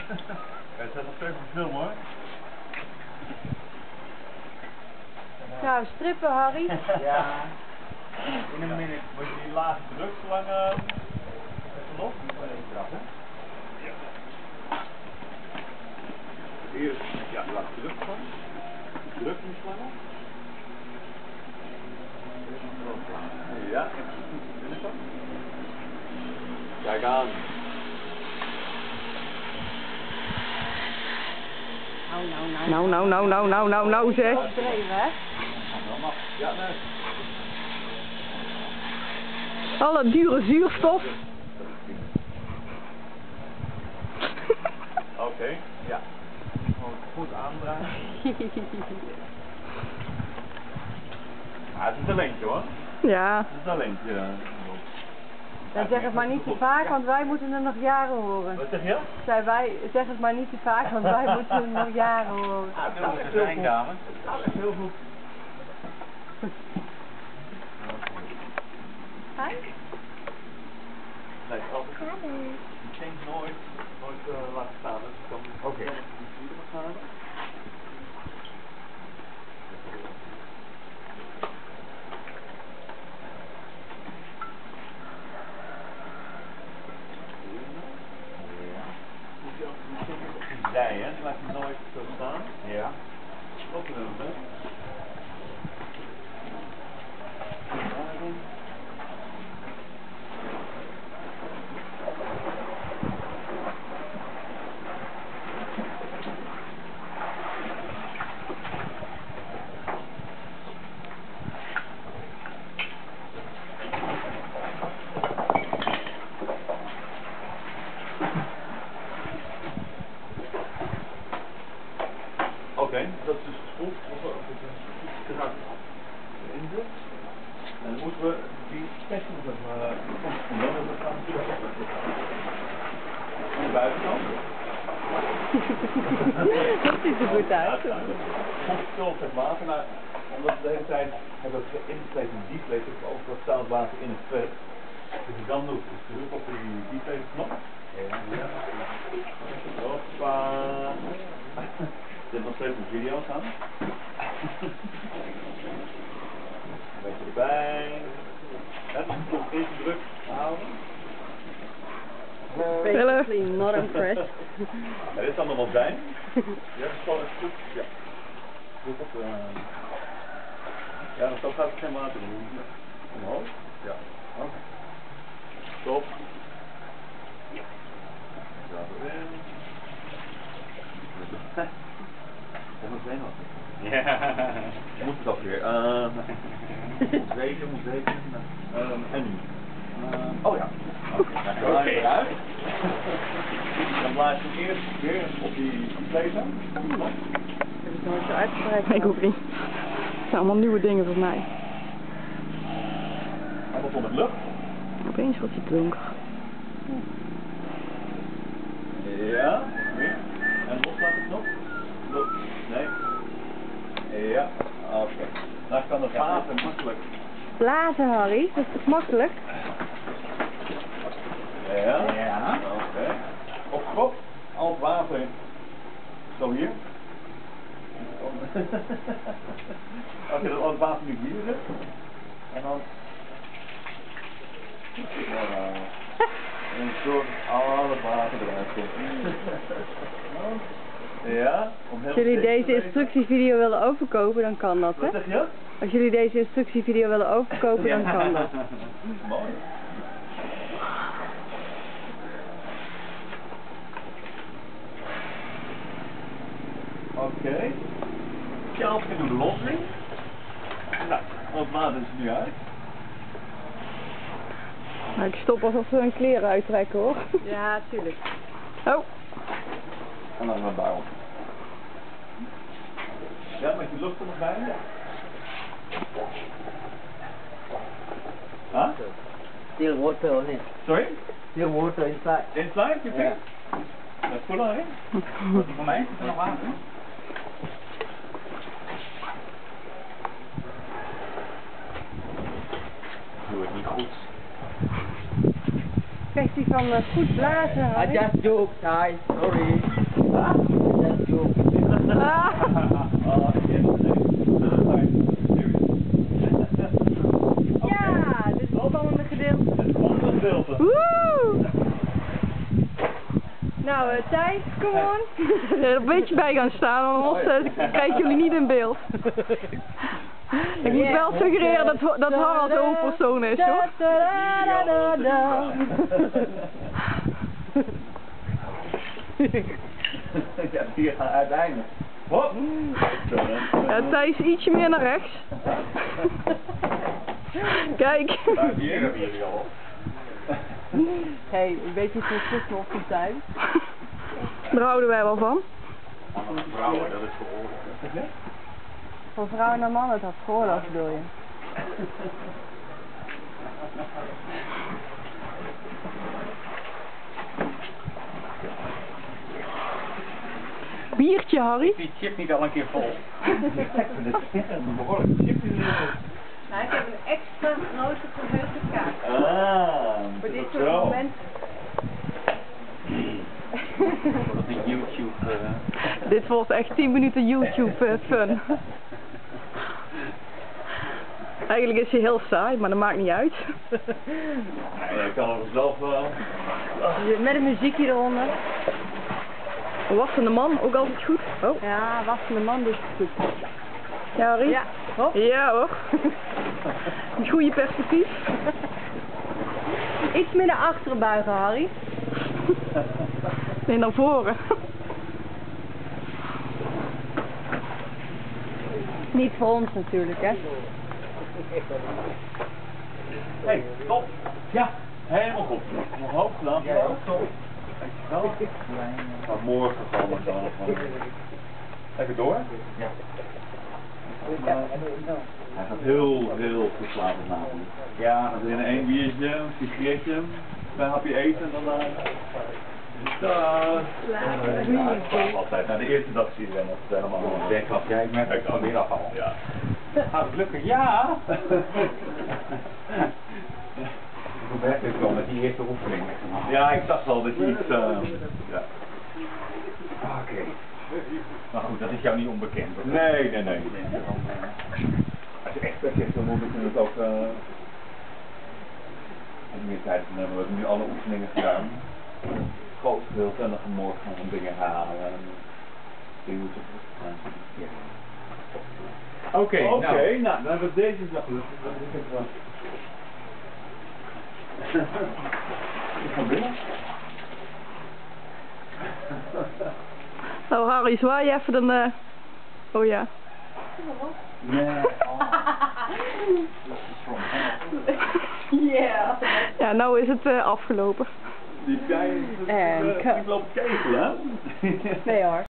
Het staat nog steeds op film hoor. Nou, strippen Harry. Ja. In een minute. Moet je die laatste druk zo lang even los? Ja. Hier, ja, laat druk van. Druk niet slangen. Ja, binnenkant. Kijk aan. Nou zeg. Overdreven, hè? Ja, nee. Alle dure zuurstof. Oké, ja. Gewoon goed aandraaien. Ja, het is een talentje hoor. Ja. Het is een talentje. Ja, zeg het maar niet te vaak, want wij moeten er nog jaren horen. Wat zeg je? Zeg het maar niet te vaak, want wij moeten er nog jaren horen. Ah, het gaat echt heel goed. Het gaat echt heel goed. Hi. Nee, het is altijd. Je denkt nooit laten staan. Dus dan oké. Gaan. Zij, hè? Die laat je nooit zo staan. Ja. Klopt er hè? Oké, dat is dus goed. We gaan in dit. En dan moeten we die special nog even dat gaan natuurlijk aan de buitenkant. Dat ziet er goed uit. Goed veel met water, maar omdat we de hele tijd hebben ingevleed in diepvlees, heeft ook wat zoutwater in het vet. Dus je dan doet, dus druk op die diepvleesknop. Ja. Hoppa. Er zit nog steeds een video aan. Een beetje erbij. Het is nog eerst druk houden. Basically not impressed. Ja, dit kan nog wat zijn. Ja, dat is gewoon een stuk. Ja. Druk op de... Ja, dan gaat het geen water doen. Omhoog. Ja. Oké. Stop. Ja. Daar weer. Dat moet zijn wat. Ja. Moet het ook weer. Zeker, moet zeker. En nu? Oh ja. Oké. Eruit. Dan blaas je eerst weer op die vlezen. Heb ik nooit zo uitgebreid. Ik ook niet. Het zijn allemaal nieuwe dingen voor mij. Allemaal vol met lucht. Opeens wordt hij donker. Ja, weer. En loslaten knop. Nee. Ja, oké. Dan kan het water makkelijk. Blazen Harry, dat is toch makkelijk? Ja. Ja. Oké. Op kop, al het water in. Zo hier. Oké, dan al het water nu hier zit. En dan... En zorg dat al het water eruit komt. Ja. Als jullie deze instructievideo willen overkopen, dan kan dat, hè? Wat zeg je? Als jullie deze instructievideo willen overkopen, dan kan dat. Mooi. Oké. Zelf in de lossing. Nou, het water is er nu uit. Nou, ik stop alsof we een kleren uittrekken, hoor. Ja, tuurlijk. Oh. En dan naar buiten. Ja, met die lucht er nog bij? Ja. Huh? Still water on it. Sorry? Still water inside. Inside, you think? Dat is goed aan, hè? Wat is voor mij? Is er nog water? Doe het niet goed. kwestie van goed blazen. I Harry. just joke, Thai. Sorry. Just joke. Ah. Oh, yes, Ja, dit is het spannende gedeelte. het spannende gedeelte. Woe! Nou, Thijs, kom on. Er een beetje bij gaan staan, anders krijgen jullie niet in beeld. Ik moet wel suggereren dat Harald de hoofdpersoon is, hoor. Ja, die gaan uiteindelijk. Hop! Ja, Thijs ietsje meer naar rechts. Kijk. Nou, hier hebben jullie al. Hey, een beetje consistent op die tijd. Daar houden wij wel van. Vrouwen, dat is geoorloofd. Van vrouwen naar mannen, dat geoorloofd bedoel je? Biertje, Harry? Die chip niet al een keer vol. Dat is een behoorlijk chip in de Nou, ik heb een extra grote verheugde kaart. Ah, Voor dit dat soort wel. momenten. Dat is YouTube. Dit wordt echt 10 minuten YouTube fun. Eigenlijk is hij heel saai, maar dat maakt niet uit. Ja, ik kan er zelf wel. Met een muziekje eronder. Wassende man, ook altijd goed. Oh. Ja, wassende man doet het goed. Ja, Harry? Ja, hop. Ja hoor. Een goede perspectief. Iets meer naar achteren buigen, Harry. Nee, naar voren. Niet voor ons natuurlijk, hè. Hey, stop! Ja, helemaal goed. Nog hoog gedaan. Ja, stop. Dankjewel. Maar morgen gaan we dan nog wel. Even door? Ja. Hij gaat heel goed slapen vanavond. Ja, dan in één biertje, een sigaretje, een hapje eten en dan altijd. Na de eerste dag zie je dan dat het helemaal weggaat. Ja, ik merk dat ik het alweer afval. Ja. Gaat het lukken? Ja! Hoe werkt het wel met die eerste oefening? Ja, ik zag wel dat je iets... ja. Oké. Maar goed, dat is jou niet onbekend. Nee. Als je expert zegt, dan moet ik het ook... meer tijd nemen. We hebben nu alle oefeningen gedaan. Groot gedeelte en dan gaan morgen gaan we dingen halen. Oké, nou, dan hebben we deze dag gelukt. Ik ga binnen. Nou Harry, zwaai je even dan... Oh ja. Nee. Yeah. Ja, nou is het afgelopen. Die guy, ik loop kegelen, hè? Nee hoor.